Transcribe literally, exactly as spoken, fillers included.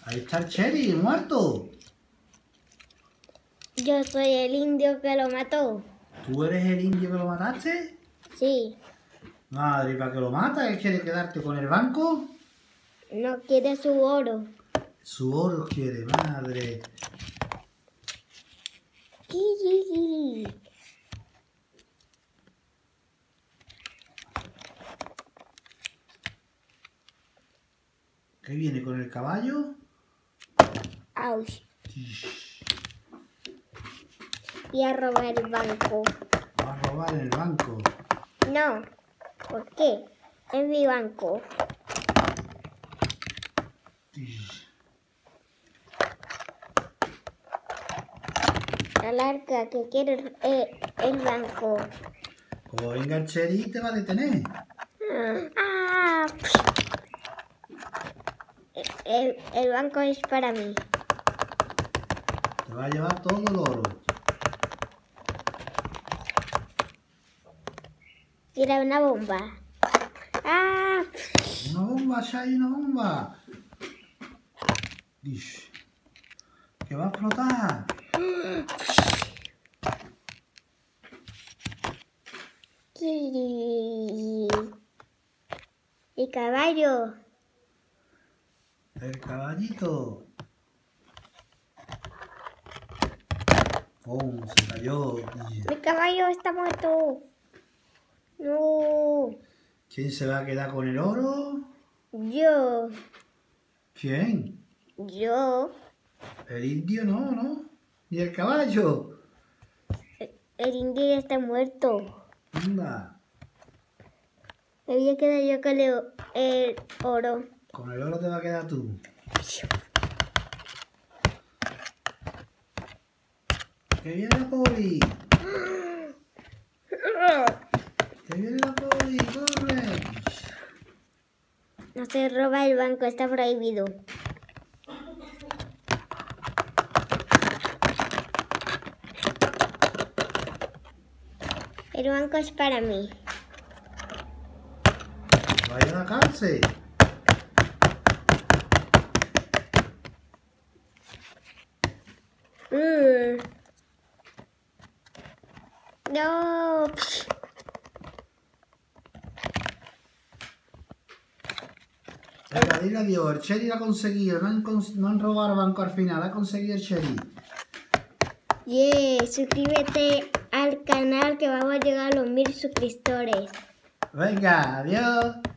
Ahí está el Cherry, muerto. Yo soy el indio que lo mató. ¿Tú eres el indio que lo mataste? Sí. Madre, ¿y para qué lo matas? ¿Él quiere quedarte con el banco? No quiere su oro. Su oro quiere, madre. ¿Qué viene con el caballo? Auch. Y a robar el banco. Va a robar el banco. No. ¿Por qué? Es mi banco. El arca que quiere el, el banco. Como venga el Cherry te va a detener. Ah. El, el banco es para mí. Te va a llevar todo el oro. Tira una bomba. ¡Ah! Una bomba, Shai, una bomba. Dish. Que va a explotar. Y caballo. El caballito. ¡Pum! Se cayó. Mi caballo está muerto. No. ¿Quién se va a quedar con el oro? Yo. ¿Quién? Yo. El indio no, ¿no? ¿Y el caballo? El indio ya está muerto. Anda. Me voy a quedar yo con el, el oro. Con el oro te va a quedar tú. ¡Que viene la poli! ¡Que viene la poli! ¡Corre! No se roba el banco, está prohibido. El banco es para mí. ¡Vaya a la cárcel! Mm. No. Venga, dile adiós. El Cherry lo ha conseguido. No han, no han robado el banco al final. Ha conseguido el Cherry. Yeah, suscríbete al canal que vamos a llegar a los mil suscriptores. Venga, adiós.